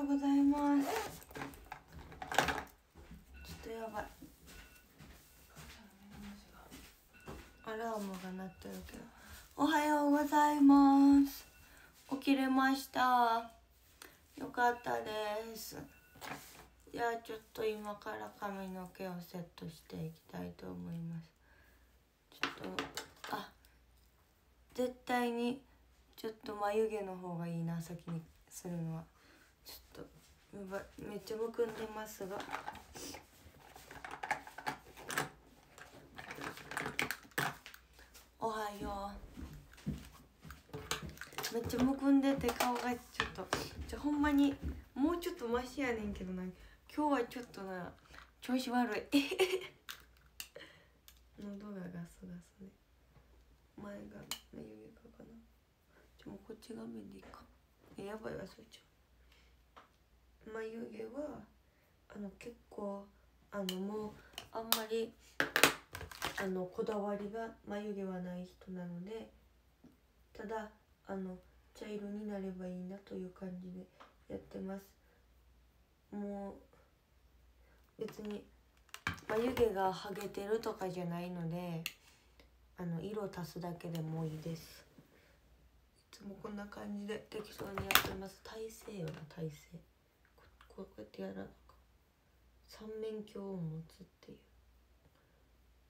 うございます。ちょっとやばい、アラームが鳴ってるけど。おはようございます。起きれました。よかったです。じゃあちょっと今から髪の毛をセットしていきたいと思います。ちょっと絶対にちょっと眉毛の方がいいな、先にするのは。ちょっとめっちゃむくんでますが、おはよう。めっちゃむくんでて顔がちょっとほんまにもうちょっとマシやねんけどな、今日はちょっとな調子悪い喉がガスガスで、前が眉毛かな。もうこっち画面でいいか。やばい、忘れちゃう。眉毛は結構もうあんまりこだわりが眉毛はない人なので、ただ茶色になればいいなという感じでやってます。もう別に眉毛がハゲてるとかじゃないので、色足すだけでもいいです。いつもこんな感じで適当にやってます。体勢よな、体勢。こうやってやらなか三面鏡を持つっていう、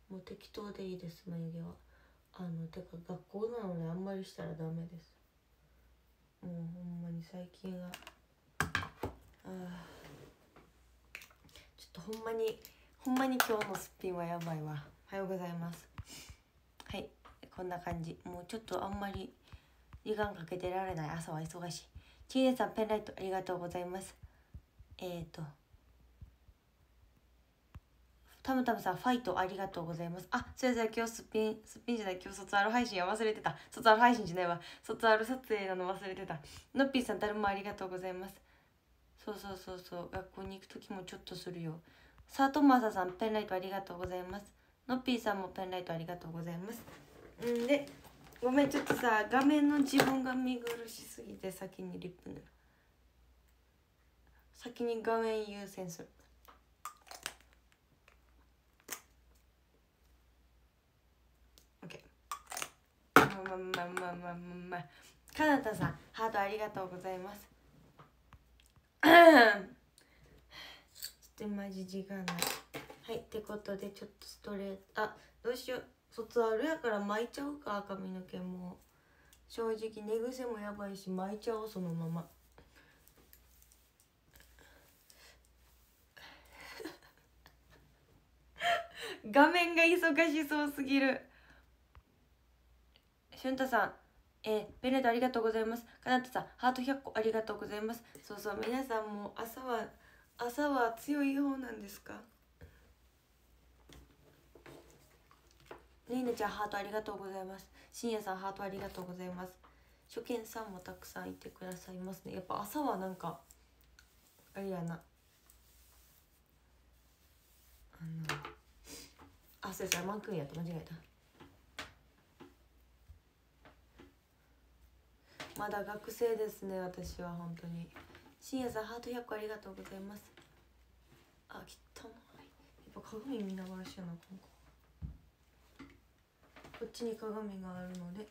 もう適当でいいです。眉毛はてか学校なのであんまりしたらダメです。もうほんまに最近はちょっとほんまに今日のすっぴんはやばいわ。おはようございます。はい、こんな感じ。もうちょっとあんまり時間かけてられない、朝は忙しい。ちーねさん、ペンライトありがとうございます。たむたむさん、ファイトありがとうございます。それでは今日すっぴんじゃない、今日卒アル配信は忘れてた。卒アル配信じゃないわ、卒アル撮影なの忘れてた。のっぴーさん、だるまありがとうございます。そう学校に行く時もちょっとするよ。さとまささん、ペンライトありがとうございます。のっぴーさんもペンライトありがとうございます。で、ごめん、ちょっとさ、画面の自分が見苦しすぎて先にリップ塗る。先に画面優先する。OK。かなたさん、ハートありがとうございます。ちょっとマジ時間ない。はい、ってことでちょっとストレート、どうしよう。卒アルやから巻いちゃうか、髪の毛も。正直寝癖もやばいし、巻いちゃおう、そのまま。画面が忙しそうすぎる。しゅんたさん、ベネットありがとうございます。かなたさん、ハート100個ありがとうございます。そうそう、皆さんも朝は強い方なんですか。ねいなちゃん、ハートありがとうございます。しんやさん、ハートありがとうございます。初見さんもたくさんいてくださいますね。やっぱ朝はなんかあれやな、そうや、マンクンやった、間違えた。まだ学生ですね、私は本当に。しんやさん、ハート100個ありがとうございます。汚い。やっぱ鏡見ながらしやな、こっちに鏡があるので。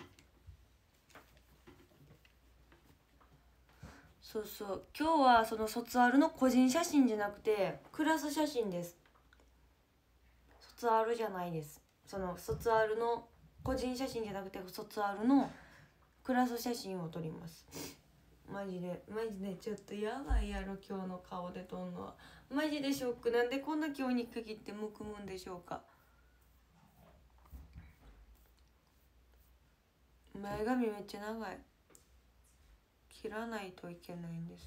そうそう、今日はその卒アルの個人写真じゃなくてクラス写真です。卒アルじゃないです。その卒アルの個人写真じゃなくて卒アルのクラス写真を撮ります。マジでちょっとやばいやろ、今日の顔で撮んのは。マジでショック。なんでこんな今日に限ってむくむんでしょうか。前髪めっちゃ長い。切らないといけないんです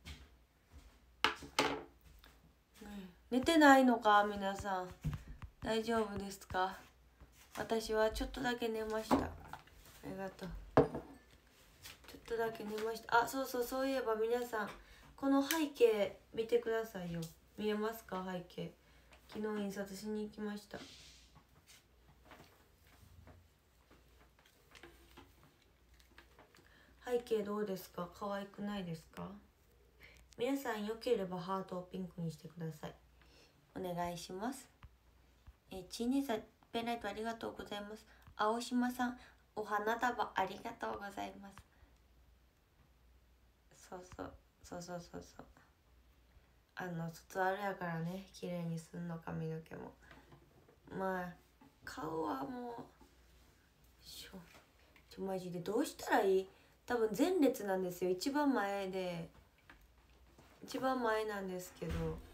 けどね。寝てないのか皆さん、大丈夫ですか。私はちょっとだけ寝ました。ありがとう。ちょっとだけ寝ました。そういえば皆さん、この背景見てくださいよ。見えますか、背景。昨日印刷しに行きました。背景どうですか、可愛くないですか。 皆さんよければハートをピンクにしてください。お願いします。チーネさんペンライトありがとうございます。青島さんお花束ありがとうございます。そう卒アルやからね、綺麗にすんの髪の毛も。まあ顔はもうマジでどうしたらいい？多分前列なんですよ。一番前なんですけど、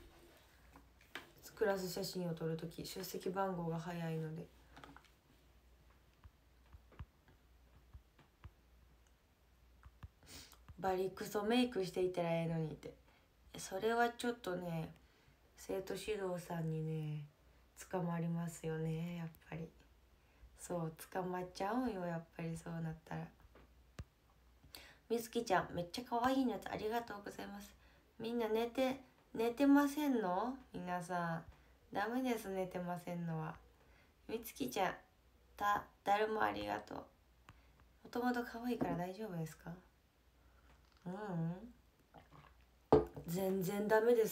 クラス写真を撮るとき出席番号が早いので。バリクソメイクしていったらええのにって、それはちょっとね、生徒指導さんにね捕まりますよね、やっぱり。そう捕まっちゃうんよ、やっぱりそうなったら。みつきちゃんめっちゃ可愛いのやつありがとうございます。みんな寝てませんの？皆さんダメです、寝てませんのは。みつきちゃん誰もありがとう。もともと可愛いから大丈夫ですか？全然ダメです。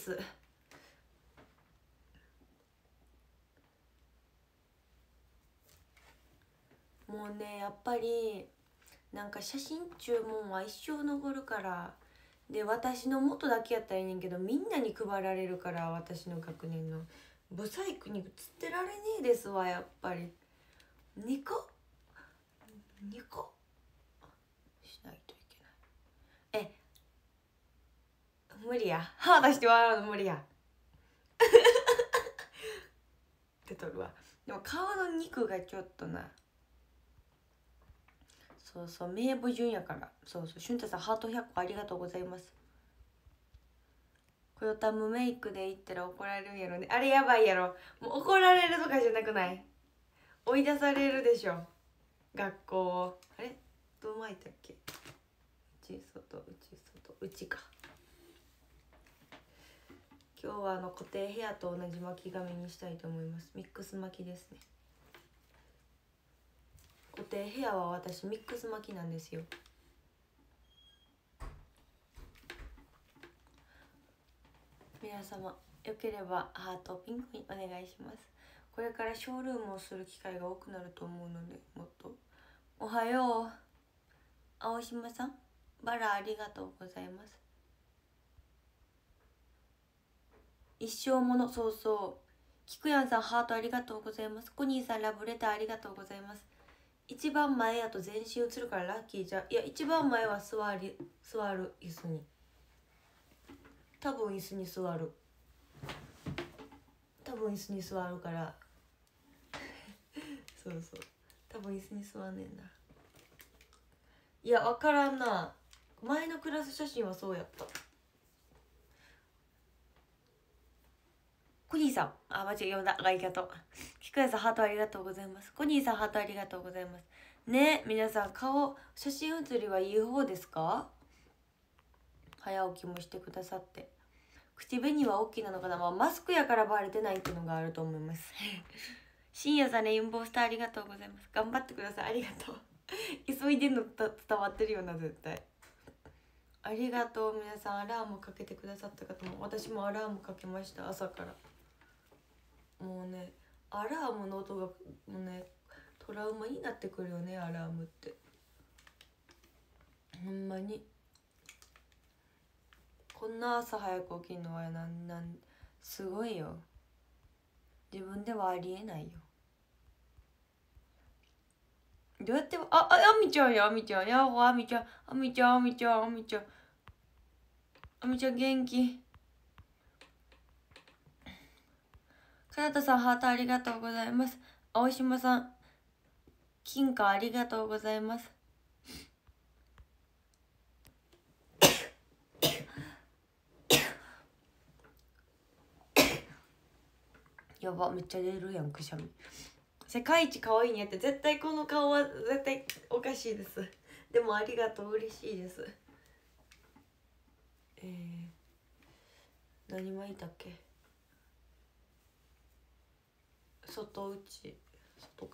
もうね、やっぱりなんか写真注文は一生残るから。で私の元だけやったらいいねんけど、みんなに配られるから、私の学年のブサイクに写ってられねえですわ、やっぱり。2個しないといけない。無理や、歯出して笑うの無理やってとるわ。でも顔の肉がちょっとな、名簿順やから。俊太さんハート100個ありがとうございます。こよたむメイクで言ったら怒られるんやろね。あれやばいやろ。もう怒られるとかじゃなくない？追い出されるでしょ、学校を。あれどう巻いたっけ？内か。今日は固定ヘアと同じ巻き髪にしたいと思います。ミックス巻きですね。固定ヘアは私ミックス巻きなんですよ。皆様よければハートピンクにお願いします。これからショールームをする機会が多くなると思うので、もっと。おはよう青島さん、バラありがとうございます。一生もの、キクヤンさんハートありがとうございます。コニーさんラブレターありがとうございます。一番前やと全身映るからラッキーじゃ。いや、一番前は座る椅子に、多分椅子に座るから多分椅子に座んねんな。いや分からんな、前のクラス写真はそうやった。コニーさん、間違え読んだ、ありがとう。キクヤさんハートありがとうございます。コニーさんハートありがとうございますね。皆さん写真写りはいい方ですか？早起きもしてくださって。口紅は大きなのかな。マスクやからバレてないっていうのがあると思います深夜さんレインボースターありがとうございます。頑張ってください。ありがとう急いでんの伝わってるよな、絶対。ありがとう。皆さんアラームかけてくださった方も、私もアラームかけました、朝から。もうね、アラームの音がもうねトラウマになってくるよね、アラームって。ほんまにこんな朝早く起きるのはすごいよ。自分ではありえないよ。どうやってあみちゃんや、あみちゃんやほ、あみちゃん元気。かなたさんハートありがとうございます。青島さん金貨ありがとうございます。やば、めっちゃ出るやん、くしゃみ。世界一可愛いんやって。絶対この顔は絶対おかしいです。でもありがとう、嬉しいです。何巻いたっけ？外か。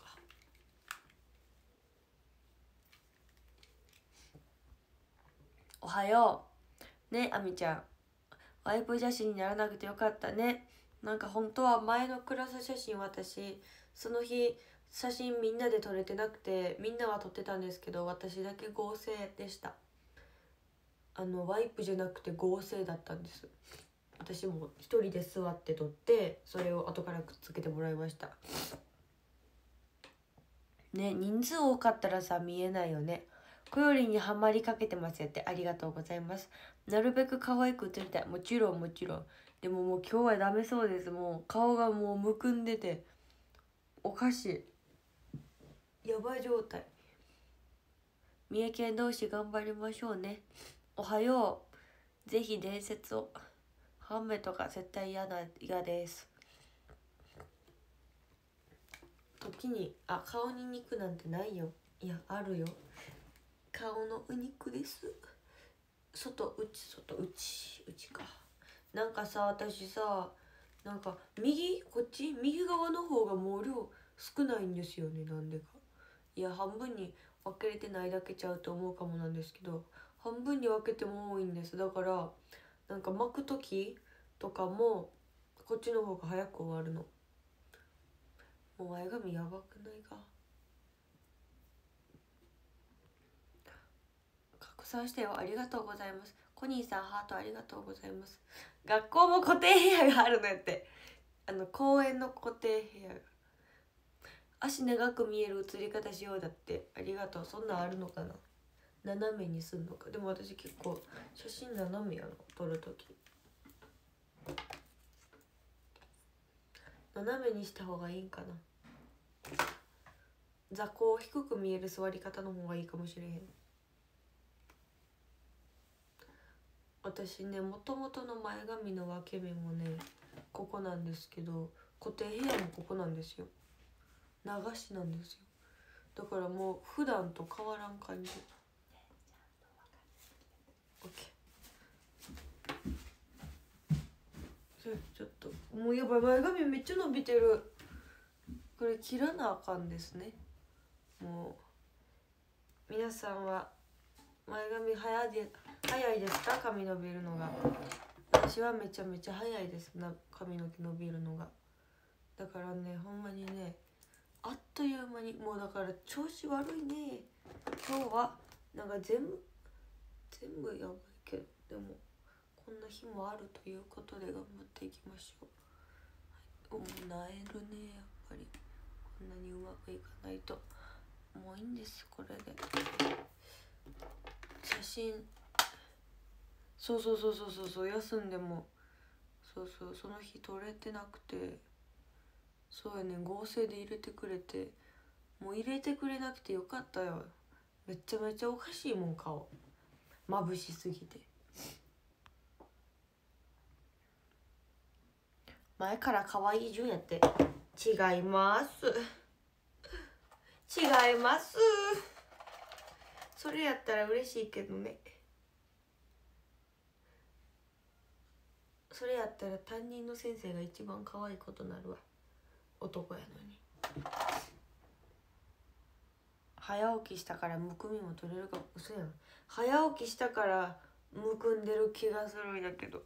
おはようね、あみちゃん。 ワイプ写真にならなくてよかったね。なんか本当は前のクラス写真、私その日写真みんなで撮れてなくて、みんなは撮ってたんですけど私だけ合成でした。ワイプじゃなくて合成だったんです。私も一人で座って撮って、それを後からくっつけてもらいましたね。人数多かったらさ見えないよね。こよりにハマりかけてますよって、ありがとうございます。なるべく可愛く映りたい。もちろんもちろん。でももう今日はダメそうです。もう顔がもうむくんでておかしい、やばい状態。三重県同士頑張りましょうね。おはよう。ぜひ伝説を。ハンメとか絶対嫌です。時に顔に肉なんてないよ。いやあるよ。顔のお肉です。外内か。なんかさ、私さ、なんかこっち右側の方がもう量少ないんですよね。なんでか。いや半分に分けれてないだけちゃうと思うかもなんですけど、半分に分けても多いんです。だからなんか巻く時とかもこっちの方が早く終わるの。もう前髪やばくないか。拡散してよ。ありがとうございます。コニーさんハートありがとうございます。学校も固定部屋があるのやって。公園の固定部屋が。足長く見える映り方しようだって。ありがとう。そんなんあるのかな。斜めにすんのか。でも私結構写真斜めやの、撮るとき。斜めにした方がいいんかな。座高低く見える座り方の方がいいかもしれへん。私ね、もともとの前髪の分け目もねここなんですけど、固定ヘアもここなんですよ。流しなんですよ。だからもう普段と変わらん感じ。 OK。 ちょっともうやばい、前髪めっちゃ伸びてる。これ切らなあかんですね。もう皆さんは前髪早いですか？髪伸びるのが。私はめちゃめちゃ早いですな、髪の毛伸びるのが。だからね、ほんまにね、あっという間に、もうだから調子悪いね今日は。なんか全部やばいけど、でもこんな日もあるということで頑張っていきましょう。もうなえるね、やっぱりこんなにうまくいかないと。もういいんです、これで。写真、そう休んでもその日撮れてなくて、そうやね、合成で入れてくれて、もう入れてくれなくてよかったよ。めちゃめちゃおかしいもん、顔眩しすぎて。前から可愛い順やって。違いますそれやったら嬉しいけどね。それやったら担任の先生が一番可愛いことなるわ、男やのに。早起きしたからむくみも取れるか。嘘やん。早起きしたからむくんでる気がするんやけど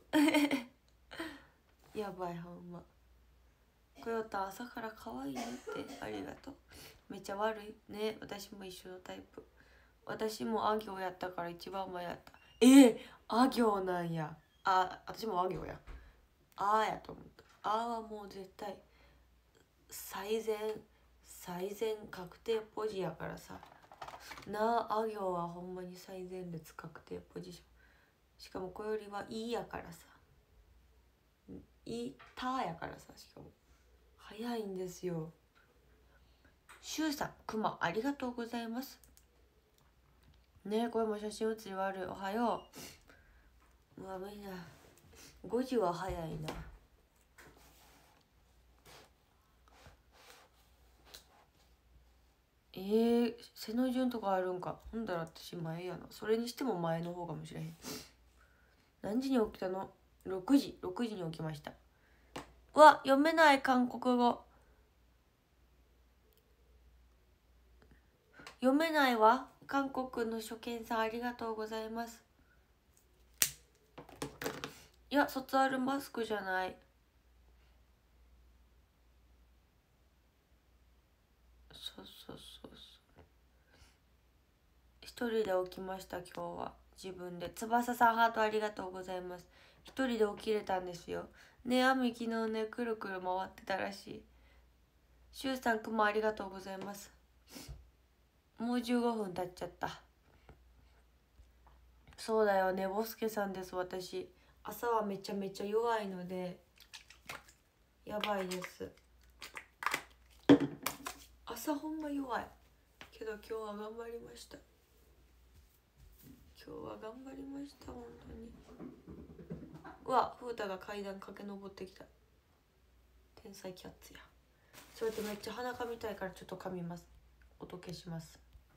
やばい、ほんま。こよた朝から可愛いねって、ありがとう。めっちゃ悪いね。私も一緒のタイプ。私もあ行やったから一番前やった。あ行なんや。私もあ行や。やと思った。はもう絶対最善確定ポジやからさ。あ行はほんまに最前列確定ポジション。しかもこよりはいやからさ。やからさ、しかも早いんですよ。しゅうさん、くまありがとうございますね。これも写真写り悪い。おはよう。みんな5時は早いな。背の順とかあるんか。ほんだら私前やな。それにしても前の方かもしれへん。何時に起きたの？6時に起きました。読めない韓国語。読めないわ。韓国の初見さんありがとうございます。 いや卒アルマスクじゃない。そうそうそうそう。一人で起きました今日は。自分で。翼さんハートありがとうございます。一人で起きれたんですよね。あみ昨日ねくるくる回ってたらしい。しゅうさんくもありがとうございます。もう15分経っちゃった。そうだよねボスケさんです。私朝はめちゃめちゃ弱いのでやばいです。朝ほんま弱いけど今日は頑張りました。今日は頑張りました本当に。うわ風太が階段駆け上ってきた。天才キャッツや。ちょっとめっちゃ鼻かみたいからちょっと噛みます。音消します。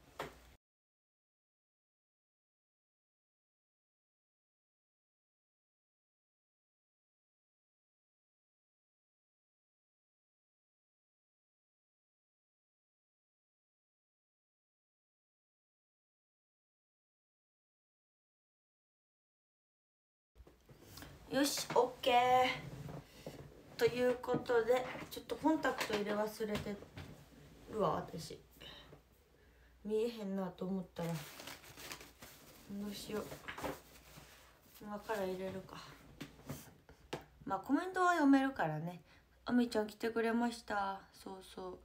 よし OK ということでちょっとコンタクト入れ忘れてるわ。私見えへんなと思ったらどうしよう。今から入れるか。まあコメントは読めるからね。あみちゃん来てくれました。そうそう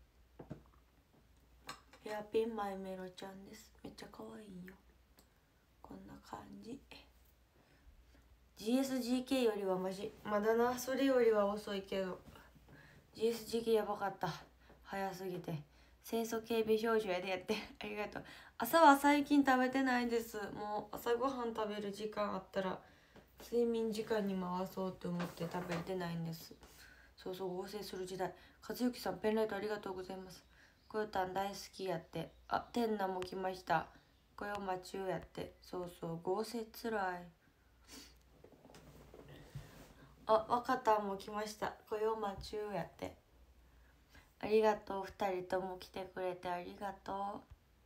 ヘアピンマイメロちゃんです。めっちゃ可愛いよ。こんな感じ。 GSGK よりはマジまだな。それよりは遅いけど GSGK やばかった。早すぎて。清楚警備表示やでやってありがとう。朝は最近食べてないです。もう朝ごはん食べる時間あったら睡眠時間に回そうと思って食べてないんです。そうそう合成する時代。和幸さんペンライトありがとうございます。こよたん大好きやって。あてんなも来ました。こよまちゅうやって。そうそう合成つらい。あ若たんも来ました。こよまちゅうやって。ありがとう。2人とも来てくれてありがとう。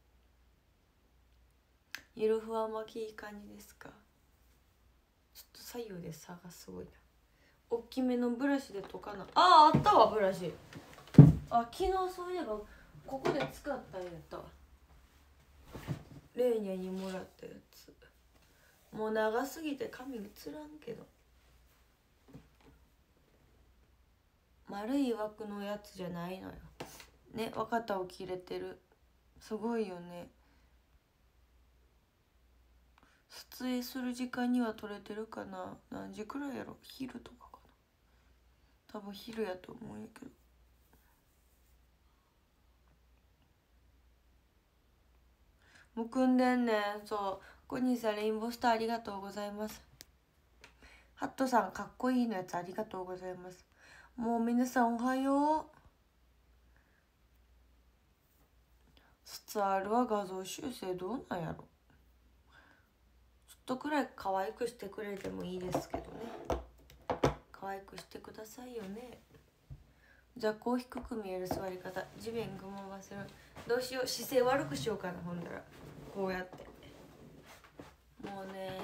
ゆるふわ巻きいい感じですか。ちょっと左右で差がすごいな。大きめのブラシでとかな。あったわブラシ。あ昨日そういえばここで使ったやったわ。レーニャにもらったやつ。もう長すぎて髪映らんけど。丸い枠のやつじゃないのよね。若田を切れてる。すごいよね。撮影する時間には撮れてるかな。何時くらいやろ。昼とかかな。多分昼やと思うんやけど。むくんでんねん。そうコニーさんレインボースターありがとうございます。ハットさんかっこいいのやつありがとうございます。もう皆さんおはよう。卒アルは画像修正どうなんやろ。ちょっとくらい可愛くしてくれてもいいですけどね。可愛くしてくださいよね。じゃあこう低く見える座り方。地面ぐまませる。どうしよう姿勢悪くしようかな。ほんだらこうやってもうね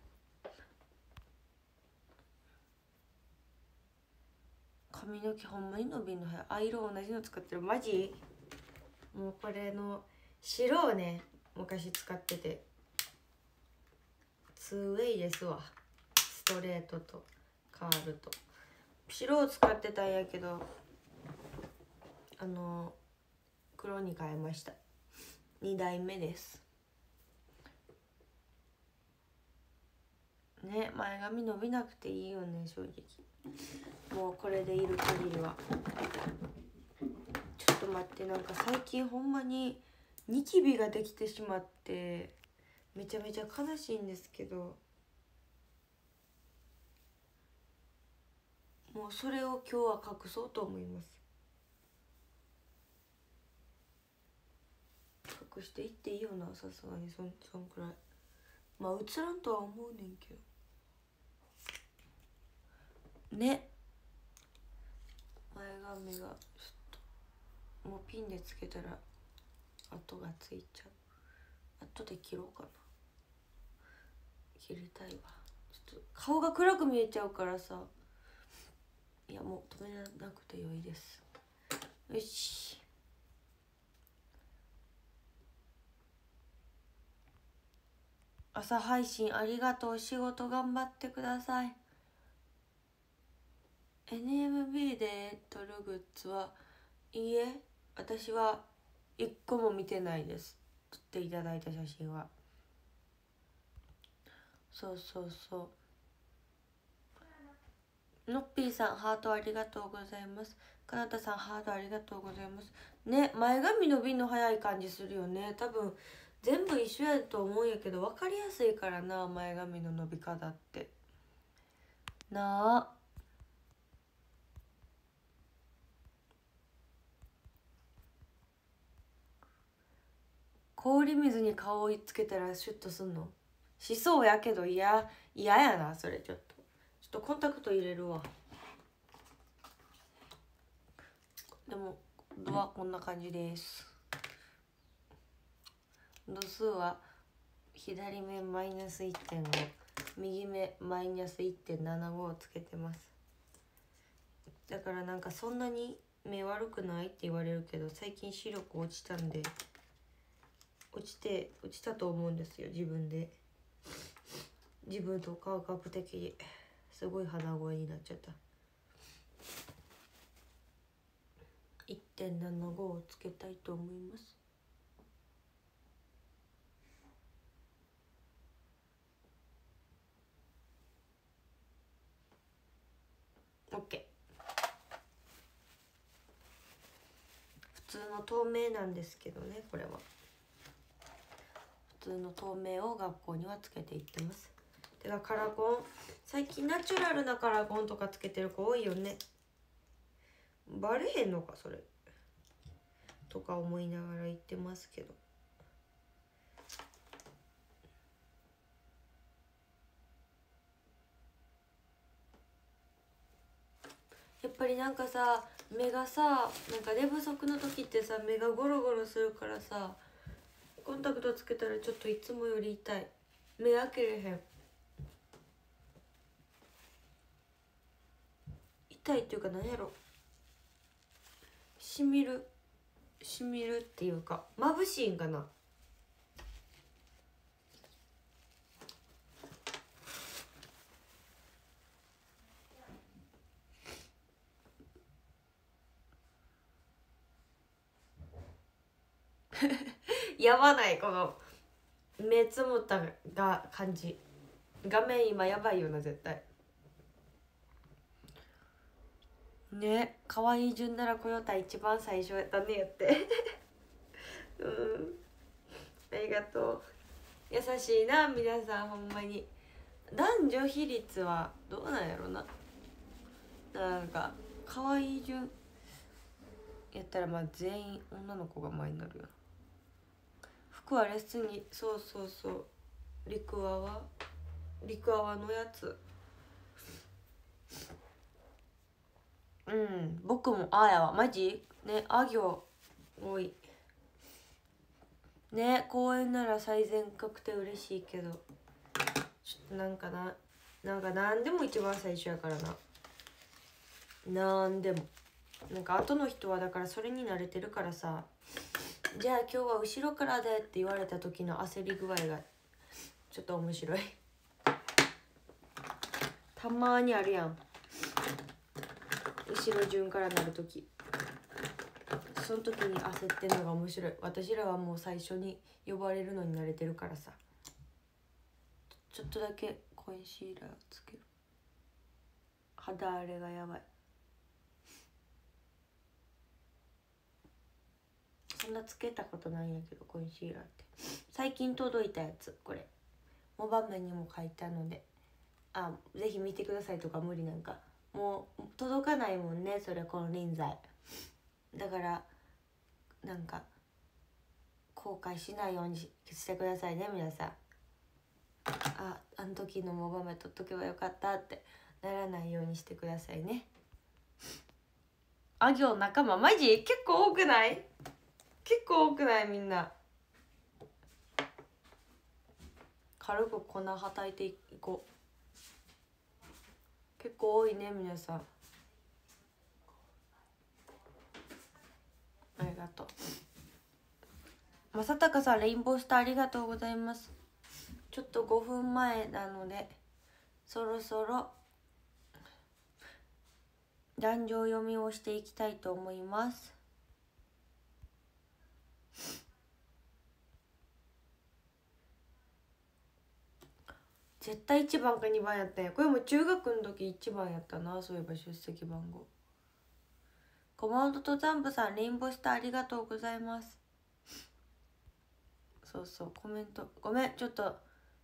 髪の毛ほんまに伸びんの。アイロン同じの使ってる。マジもうこれの白をね昔使ってて 2way ですわ。ストレートとカールと白を使ってたんやけど黒に変えました。2代目ですね。前髪伸びなくていいよね正直。もうこれでいる限りは。ちょっと待って、なんか最近ほんまにニキビができてしまってめちゃめちゃ悲しいんですけど、もうそれを今日は隠そうと思います。隠していっていいよな、さすがにそんくらい。まあ映らんとは思うねんけどね。前髪がちょっともうピンでつけたら跡がついちゃう。後で切ろうかな。切りたいわ。ちょちょっと顔が暗く見えちゃうからさ。いやもう止めなくてよいです。よし。朝配信ありがとう。仕事頑張ってください。 NMB で撮るグッズはいいえ、私は一個も見てないです。撮っていただいた写真は。そうそうそう。のっぴーさんハートありがとうございます。かなたさんハートありがとうございますね。前髪伸びんの早い感じするよね。多分全部一緒やと思うんやけど分かりやすいからな、前髪の伸び方ってなあ。氷水に顔をつけたらシュッとすんの？しそうやけど嫌やなそれ。ちょっとコンタクト入れるわ。でも度はこんな感じです。度数は左目マイナス 1.5、 右目マイナス 1.75 をつけてます。だからなんかそんなに目悪くないって言われるけど、最近視力落ちたんで、落ちたと思うんですよ。自分と感覚的にすごい鼻声になっちゃった。 1.75 をつけたいと思います。OK。 普通の透明なんですけどね、これは普通の透明を学校にはつけていってます。てかカラコン、最近ナチュラルなカラコンとかつけてる子多いよね。バレへんのかそれとか思いながら言ってますけど、やっぱりなんかさ、目がさ、なんか寝不足の時ってさ、目がゴロゴロするからさ、コンタクトつけたらちょっといつもより痛い。目開けれへん。痛いっていうか何やろ、しみるっていうか眩しいんかな。やばない、この目つむったが感じ。画面今やばいよな絶対ね。可愛い順ならこよた一番最初やったねってありがとう。優しいな皆さんほんまに。男女比率はどうなんやろな。なんか可愛い順やったらまあ全員女の子が前になるよな。服はレッスンに、そうリクワワのやつ。僕もあやわマジね。あ行多いね。公演なら最善確定嬉しいけど、ちょっとなんかなんでも一番最初やからな。なんでもなんか後の人はだからそれに慣れてるからさ、じゃあ今日は後ろからでって言われた時の焦り具合がちょっと面白いたまにあるやん、後ろ順からなる時。その時に焦ってんのが面白い。私らはもう最初に呼ばれるのに慣れてるからさ。ちょっとだけコンシーラーつける。肌荒れがやばい。そんなつけたことないんやけど、コンシーラーって最近届いたやつ。これモバ面にも書いたので、ぜひ見てくださいとか無理。なんかもう届かないもんね、それ金輪際だから、なんか後悔しないようにしてくださいね皆さん。あの時のモバ面取っとけばよかったってならないようにしてくださいね。あ行仲間マジ結構多くない？みんな。軽く粉はたいていこう。 結構多いね皆さん。ありがとう。正隆さんレインボースターありがとうございます。ちょっと5分前なのでそろそろ壇上読みをしていきたいと思います。絶対1番か2番やったんや。これも中学の時1番やったな。そういえば出席番号。コマンドとザンプさんレインボースターありがとうございます。そうそうコメントごめんちょっと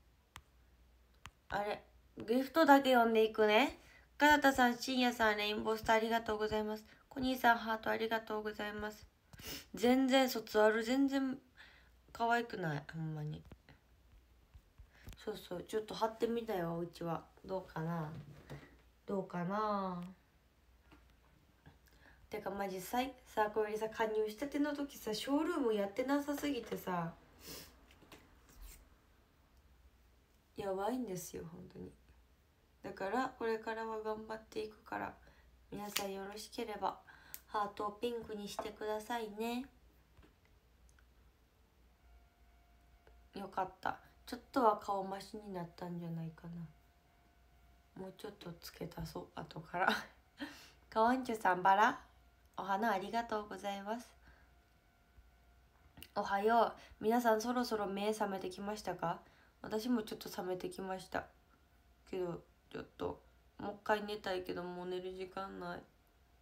あれギフトだけ読んでいくね。かなたさん、しんやさんレインボースターありがとうございます。コニーさんハートありがとうございます。全然卒アル全然可愛くないほんまに。そうそうちょっと貼ってみたようちは。どうかなどうかな。てかマジさこれさ加入したての時さショールームやってなさすぎてさやばいんですよ本当に。だからこれからは頑張っていくから皆さんよろしければハートをピンクにしてくださいね。よかった。ちょっとは顔増しになったんじゃないかな。もうちょっとつけたそう後からかわんちゅさんバラお花ありがとうございます。おはよう。皆さんそろそろ目覚めてきましたか？私もちょっと覚めてきましたけどちょっともう一回寝たいけどもう寝る時間ない。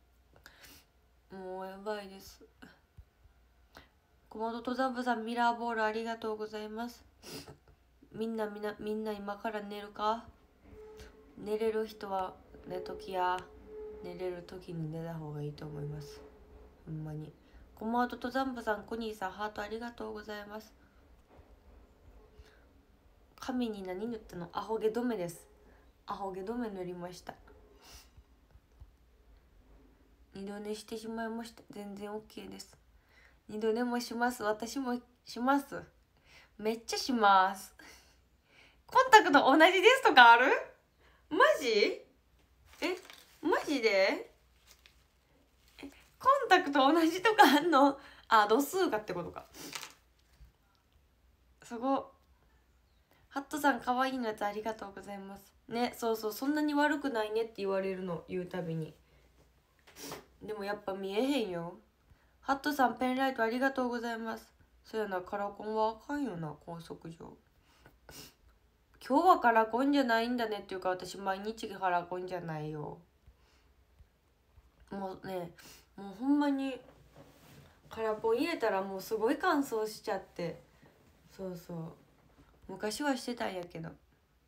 もうやばいです。コモド登山部さんミラーボールありがとうございます。みんな今から寝るか？寝れる人は寝ときや。寝れる時に寝た方がいいと思います。ほんまに。コモド登山部さんコニーさんハートありがとうございます。髪に何塗ったの？アホ毛止めです。アホ毛止め塗りました。二度寝してしまいました。全然 OK です。二度寝もします。私もします。めっちゃします。コンタクト同じですとかある？マジ？マジで？コンタクト同じとかあんの？あ、度数がってことか。すご。ハットさんかわいいのやつありがとうございますね。そうそうそんなに悪くないねって言われるの言うたびに。でもやっぱ見えへんよ。ハットさんペンライトありがとうございます。そうやなカラコンはあかんよな高速上。今日はカラコンじゃないんだねっていうか私毎日カラコンじゃないよ。もうねもうほんまにカラコン入れたらもうすごい乾燥しちゃって。そうそう昔はしてたんやけど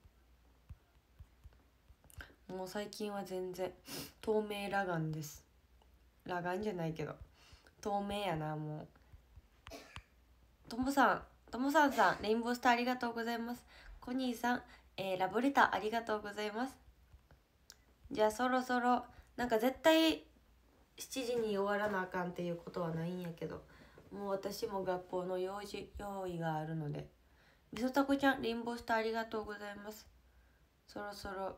もう最近は全然透明裸眼です。裸眼じゃないけど透明やなもう。ともさんさんレインボースターありがとうございます。コニーさん、ラブレターありがとうございます。じゃあそろそろなんか絶対7時に終わらなあかんっていうことはないんやけどもう私も学校の用意があるので。みそたこちゃんレインボースターありがとうございます。そろそろ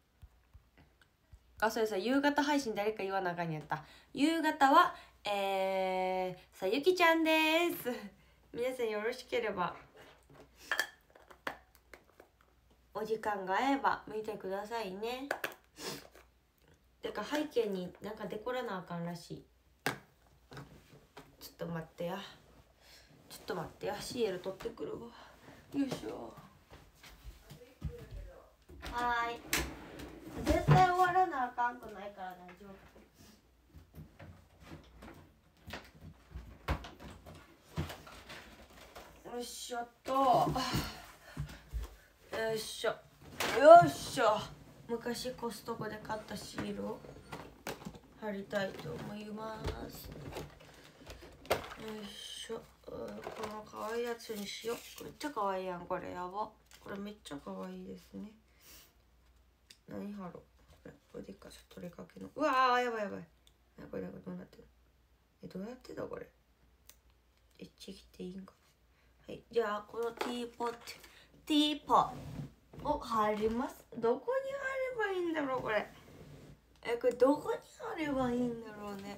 そうです夕方配信誰か言わなあかんやった。夕方はさゆきちゃんです皆さんよろしければお時間が合えば見てくださいね。てか背景になんかデコらなあかんらしい。ちょっと待ってやシエル取ってくるわ。よいしょ。はーい絶対終わらなあかんくないから大丈夫。よいしょっとよいしょよいしょ。昔コストコで買ったシールを貼りたいと思います。よいしょ。この可愛いやつにしよう。めっちゃ可愛いやんこれ。やばこれめっちゃ可愛いですね。何貼ろうこれでいいか。ちょっと取りかけのうわーやばいこれどうなってるどうやってだこれエッチ切っていいんか。はいじゃあこのティーポットを貼ります。どこに貼ればいいんだろうこれ。 これどこに貼ればいいんだろうね。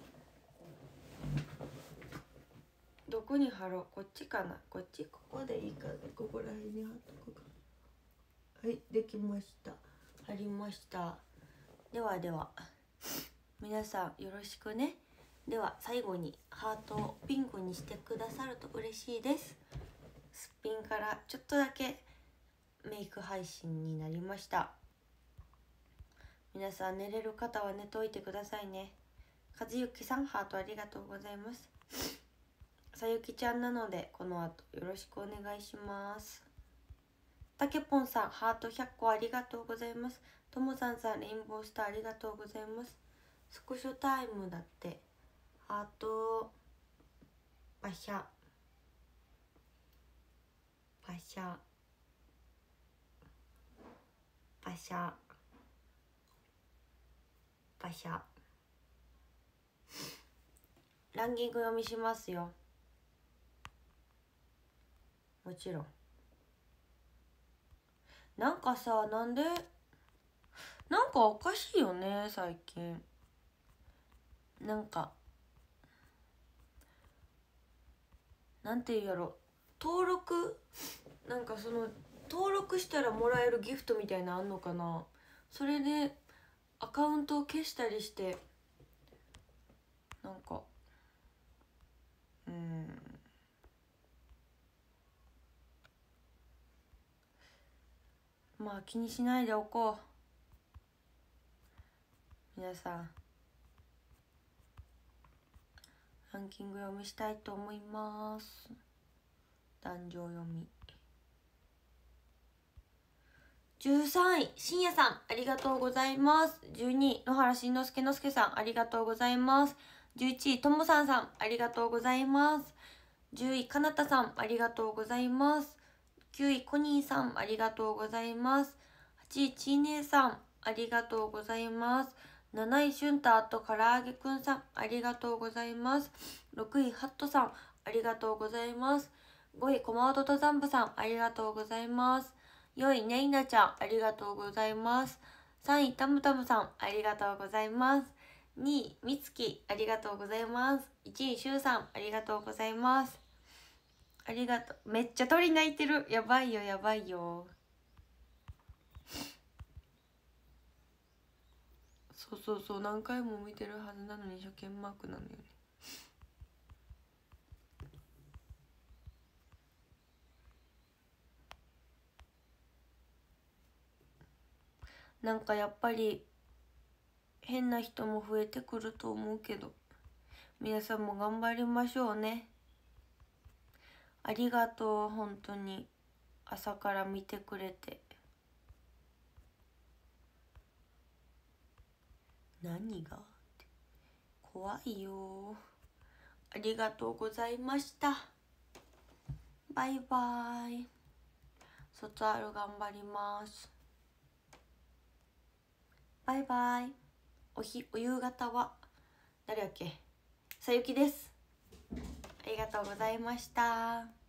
どこに貼ろう。こっちかな。こっち、ここでいいかな。ここら辺に貼っとくか。はい、できました。貼りました。ではでは皆さんよろしくね。では最後にハートをピンクにしてくださると嬉しいです。すっぴんからちょっとだけメイク配信になりました。皆さん寝れる方は寝といてくださいね。和幸さんハートありがとうございます。さゆきちゃんなのでこの後よろしくお願いします。たけぽんさんハート100個ありがとうございます。ともさんさんレインボースターありがとうございます。スクショタイムだって。ハートパシャパシャパシャパシャ。ランキング読みしますよ。もちろん。なんかさ、なんかおかしいよね最近。なんかなんていうやろ、登録なんかその登録したらもらえるギフトみたいなのあんのかな。それでアカウントを消したりしてなんかまあ気にしないでおこう。皆さんランキング読みしたいと思います。壇上読み。13位深夜さんありがとうございます。12位野原しんのすけのすけさんありがとうございます。11位ともさんさんありがとうございます。10位かなたさんありがとうございます。9位コニーさんありがとうございます。8位ちーねーさんありがとうございます。7位しゅんたとからあげくんさんありがとうございます。6位ハットさんありがとうございます。5位コマオドトザンブさんありがとうございます。4位ねいなちゃんありがとうございます。3位たむたむさんありがとうございます。2位みつきありがとうございます。1位しゅうさんありがとうございます。ありがとう。めっちゃ鳥鳴いてる。やばいよやばいよ。そう何回も見てるはずなのに初見マークなのよね。なんかやっぱり変な人も増えてくると思うけど皆さんも頑張りましょうね。ありがとう本当に朝から見てくれて。何が怖いよ。ありがとうございました。バイバイ。卒アル頑張ります。バイバイ。お夕方は誰やっけ。さゆきです。ありがとうございました。